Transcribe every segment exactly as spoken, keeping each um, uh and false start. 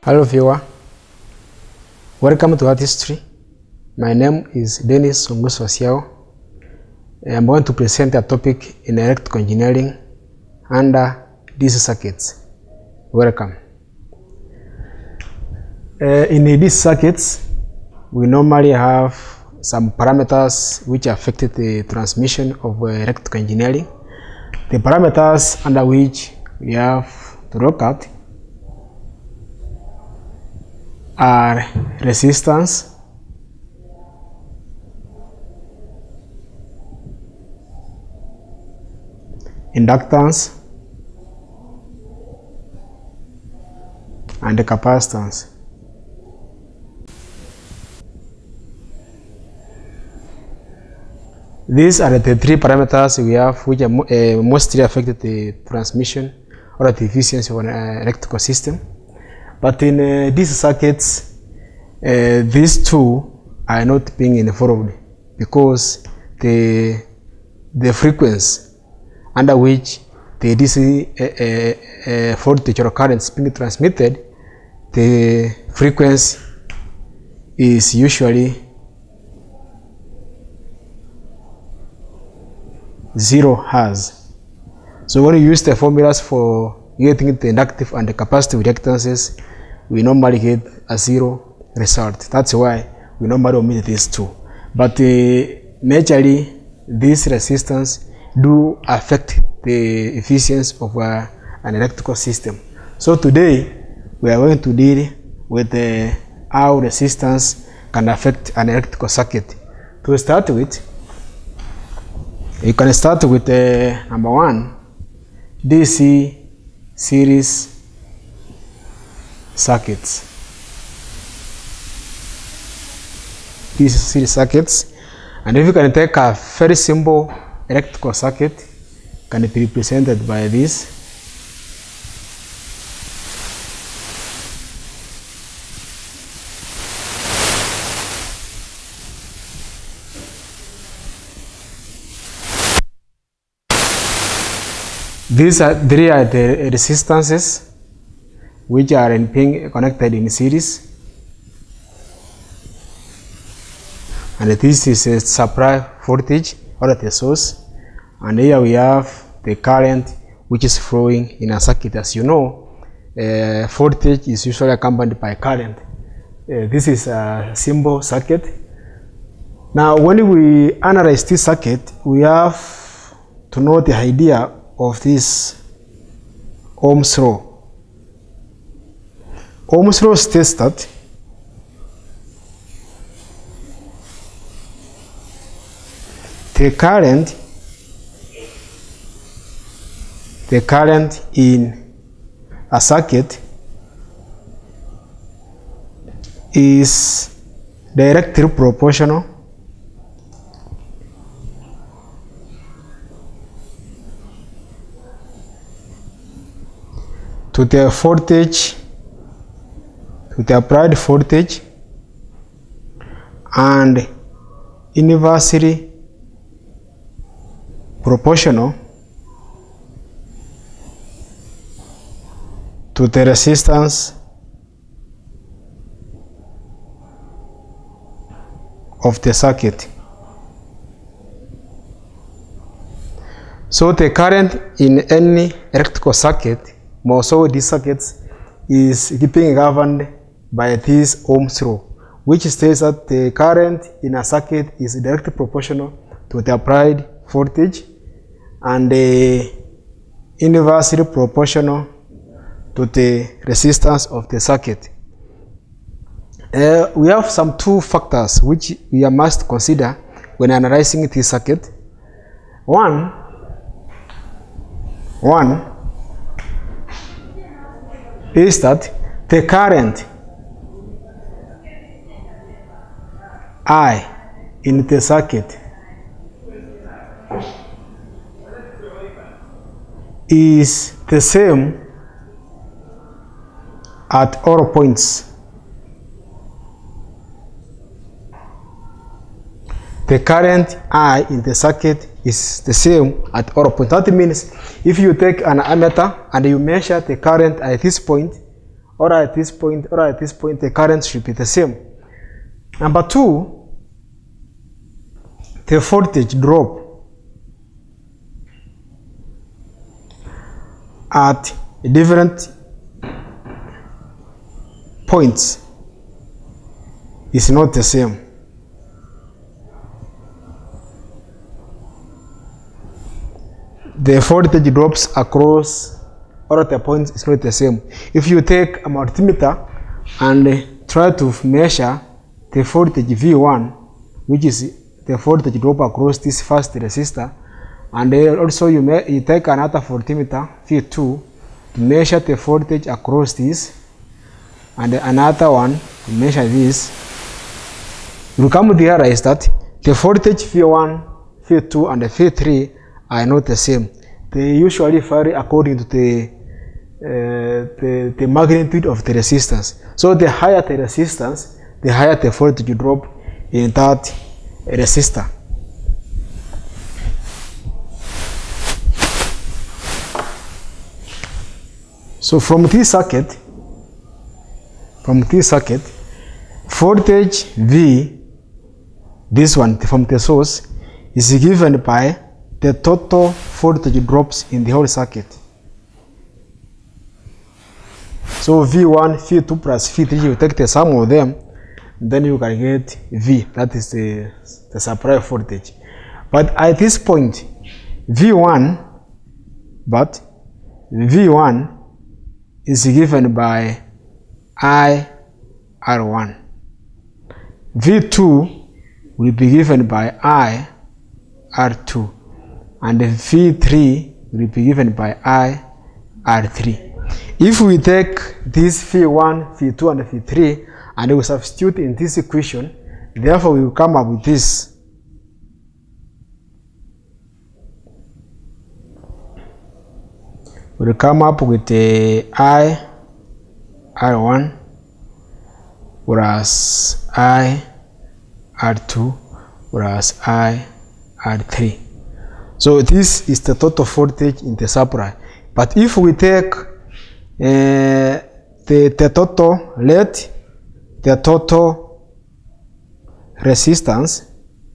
Hello viewer, welcome to Artistry. My name is Ongweso. I'm going to present a topic in electrical engineering under D C circuits. Welcome. Uh, in these circuits, we normally have some parameters which affect the transmission of uh, electrical engineering. The parameters under which we have to look at are resistance, inductance, and the capacitance. These are the three parameters we have which are mo uh, mostly affect the transmission or the efficiency of an uh, electrical system. But in uh, these circuits, uh, these two are not being involved because the the frequency under which the D C uh, uh, uh, voltage or current is being transmitted, the frequency is usually zero hertz. So when you use the formulas for getting the inductive and the capacitive reactances, we normally get a zero result. That's why we normally omit these two. But uh, majorly, these resistance do affect the efficiency of uh, an electrical system. So today, we are going to deal with uh, how resistance can affect an electrical circuit. To start with, you can start with uh, number one, D C series circuits. These series circuits, and if you can take a very simple electrical circuit, can be represented by this. These are three are the resistances which are in being connected in series, and this is a supply voltage or the source, and here we have the current which is flowing in a circuit. As you know, uh, voltage is usually accompanied by current. Uh, this is a simple circuit. Now when we analyze this circuit, we have to know the idea of this Ohm's law. Ohm's law states that the current the current in a circuit is directly proportional to the voltage, to the applied voltage, and inversely proportional to the resistance of the circuit. So the current in any electrical circuit, more so these circuits, is being governed by this Ohm's law, which states that the current in a circuit is directly proportional to the applied voltage and uh, inversely proportional to the resistance of the circuit. Uh, we have some two factors which we must consider when analyzing this circuit. One, one is that the current I in the circuit is the same at all points. The current I in the circuit is the same at all points. That means if you take an ammeter and you measure the current at this point, or at this point, or at this point, the current should be the same. Number two, the voltage drop at different points is not the same. The voltage drops across all of the points is not the same. If you take a multimeter and try to measure the voltage V one, which is the voltage drop across this first resistor, and then also you, may, you take another voltmeter V two to measure the voltage across this, and another one to measure this, you come to realize that the voltage V one, V two, and the V three are not the same. They usually vary according to the, uh, the, the magnitude of the resistance. So the higher the resistance, the higher the voltage drop in that resistor. So from this circuit, from this circuit, voltage V, this one from the source, is given by the total voltage drops in the whole circuit. So V one, V two plus V three, you take the sum of them, then you can get V, that is the, the supply voltage. But at this point, V one, but V one is given by I R one. V two will be given by I R two. And the V three will be given by I R three. If we take this V one, V two, and V three and we substitute in this equation, therefore we will come up with this. We will come up with the I R one whereas I R two whereas I R three. So this is the total voltage in the supply. But if we take uh, the, the total, let the total resistance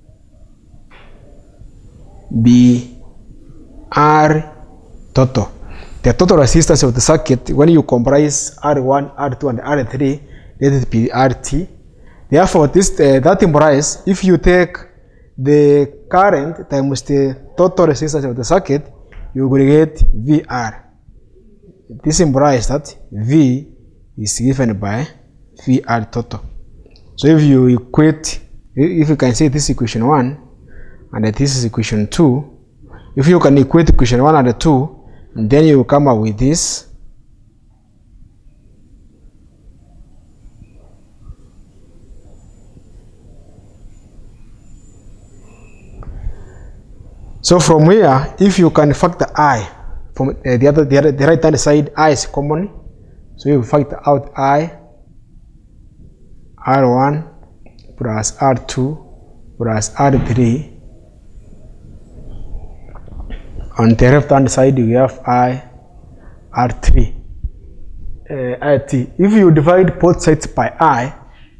be R total. The total resistance of the circuit, when you comprise R one, R two, and R three, let it be R T. Therefore, this uh, that implies if you take the current times the total resistance of the circuit, you will get V R. This implies that V is given by V R total. So if you equate, if you can say this is equation one and this is equation two, if you can equate equation one and two, and then you will come up with this. So from here, if you can factor I from uh, the other, the other, the right hand side, I is common. So you factor out I, R one plus R two plus R three. On the left hand side, you have I, R three, uh, R T. If you divide both sides by I,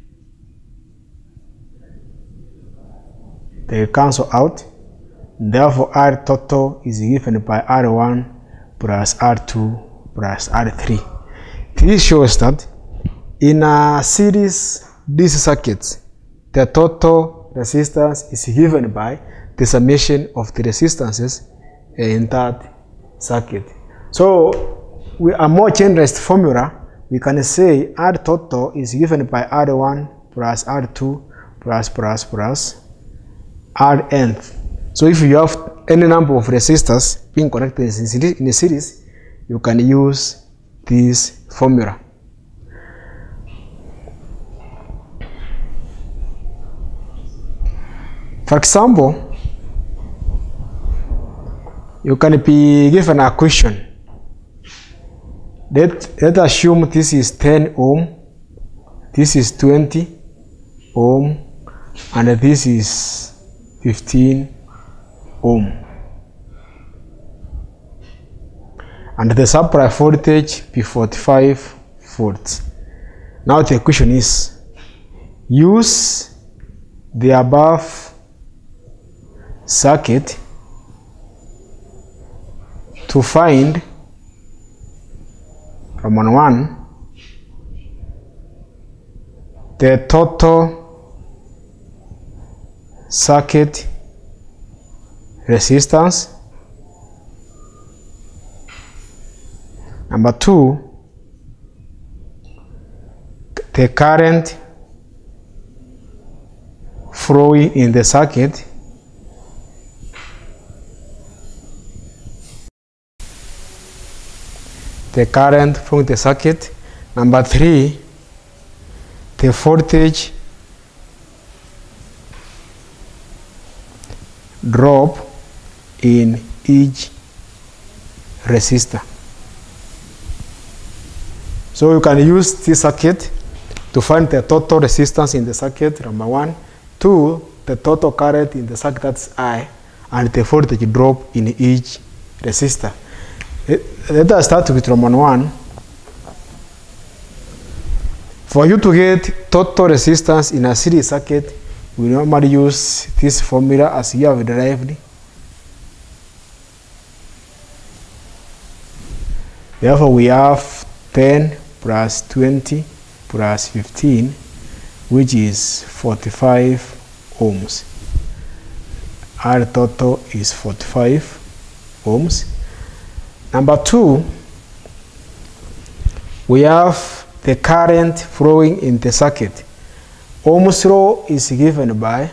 they cancel out. Therefore, R total is given by R one plus R two plus R three. This shows that in a series D C circuits, the total resistance is given by the summation of the resistances in that circuit. So, with a more generous formula, we can say R total is given by R one plus R two plus plus plus R nth. So if you have any number of resistors being connected in a series, you can use this formula. For example, you can be given a question. Let, let's assume this is ten ohm, this is twenty ohm, and this is fifteen ohm. And the supply voltage be forty-five volts. Now the question is, use the above circuit to find Roman one the total circuit resistance. Number two, the current flowing in the circuit. The current from the circuit. Number three, the voltage drop in each resistor. So you can use this circuit to find the total resistance in the circuit, number one. Two, the total current in the circuit, that's I, and the voltage drop in each resistor. Let us start with Roman one. For you to get total resistance in a series circuit, we normally use this formula as you have derived. Therefore, we have ten plus twenty plus fifteen, which is forty-five ohms. R total is forty-five ohms. Number two, we have the current flowing in the circuit. Ohm's law is given by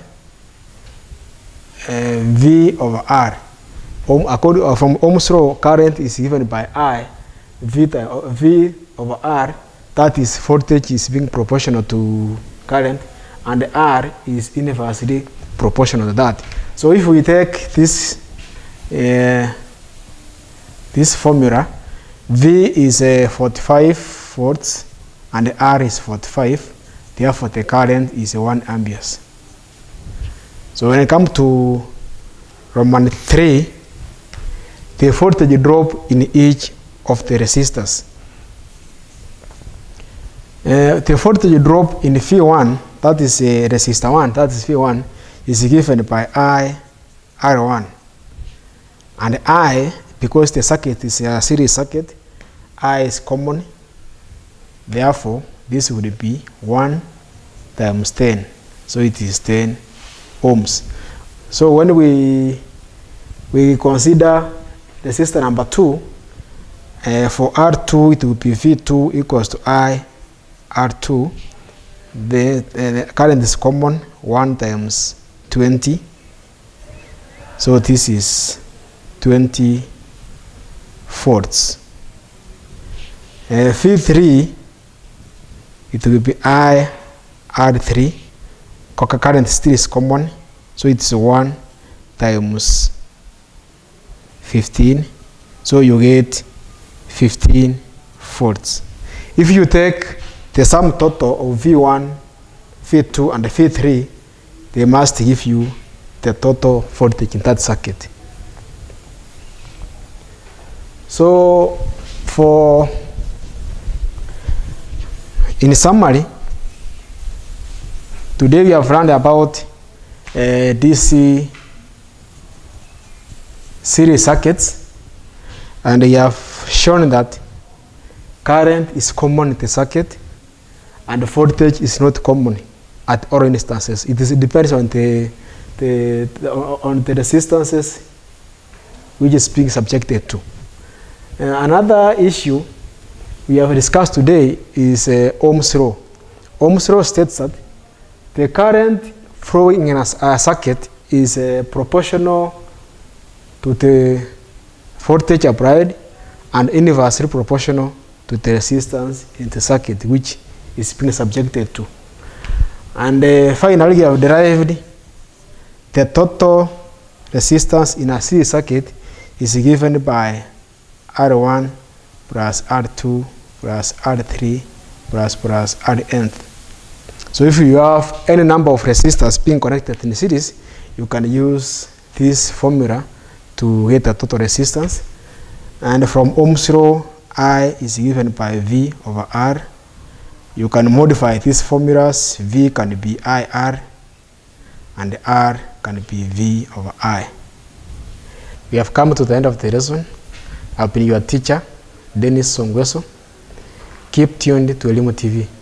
uh, V over R. Ohm, according, uh, from Ohm's law, current is given by I, V, uh, V over R. That is, voltage is being proportional to current, and R is inversely proportional to that. So if we take this uh, this formula, V is uh, forty-five volts and R is forty-five. Therefore, the current is one amperes. So when it comes to Roman three, the voltage drop in each of the resistors. Uh, the voltage drop in V one, that is uh, resistor one, that is V one, is given by I R one. And I, because the circuit is a series circuit, I is common. Therefore, this would be one times ten. So it is ten ohms. So when we we consider resistor number two, uh, for R two it will be V two equals to I R two. The, uh, the current is common, one times twenty. So this is twenty volts. Uh, V three, it will be I R three. Current still is common, so it's one times fifteen. So you get fifteen volts. If you take the sum total of V one, V two, and V three, they must give you the total voltage in that circuit. So, for in summary, today we have learned about uh, D C series circuits, and we have shown that current is common in the circuit and voltage is not common at all instances. It, is, it depends on the, the, the on the resistances which is being subjected to. Uh, another issue we have discussed today is uh, Ohm's law. Ohm's law states that the current flowing in a, a circuit is uh, proportional to the voltage applied and inversely proportional to the resistance in the circuit which is being subjected to. And uh, finally, we have derived the total resistance in a series circuit is given by R one plus R two plus R three plus plus R nth. So if you have any number of resistors being connected in series, you can use this formula to get the total resistance. And from Ohm's law, I is given by V over R, You can modify these formulas. V can be I R and R can be V over I. We have come to the end of the lesson. I've been your teacher, Dennis Ongweso. Keep tuned to Elimu T V.